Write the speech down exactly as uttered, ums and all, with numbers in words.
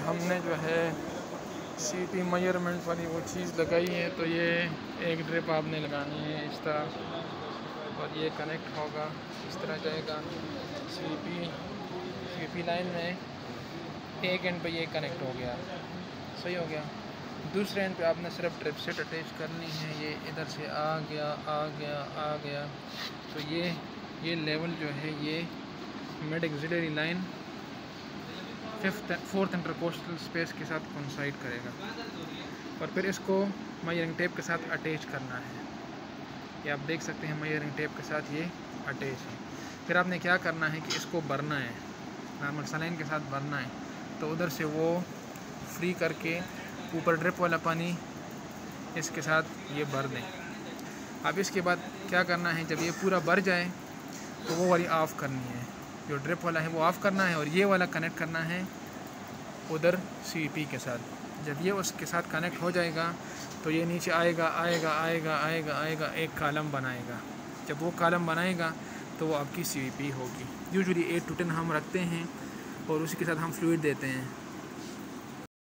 हमने जो है सी पी मेजरमेंट वाली वो चीज़ लगाई है। तो ये एक ड्रिप आपने लगानी है इस तरह, और ये कनेक्ट होगा इस तरह जाएगा C P C P line में। एक एंड पे ये कनेक्ट हो गया, सही हो गया। दूसरे एंड पे आपने सिर्फ ड्रिप सेट अटैच करनी है। ये इधर से आ गया आ गया आ गया, तो ये ये लेवल जो है ये mid axillary line fifth fourth intercostal space के साथ कोइंसाइड करेगा, और फिर इसको मेजरिंग टेप के साथ अटैच करना है। ये आप देख सकते हैं मेजरिंग टेप के साथ ये अटैच है। फिर आपने क्या करना है कि इसको भरना है, नॉर्मल सलाइन के साथ भरना है। तो उधर से वो फ्री करके ऊपर ड्रिप वाला पानी इसके साथ ये भर दें। अब इसके बाद क्या करना है, जब ये पूरा भर जाए तो वो वाली ऑफ़ करनी है, जो ड्रिप वाला है वो ऑफ़ करना है, और ये वाला कनेक्ट करना है उधर सी पी के साथ। जब ये उसके साथ कनेक्ट हो जाएगा तो ये नीचे आएगा आएगा आएगा आएगा आएगा एक कॉलम बनाएगा। जब वो कॉलम बनाएगा तो वो आपकी सी पी होगी। यूजुअली एट टू टेन हम रखते हैं और उसी के साथ हम फ्लूइड देते हैं।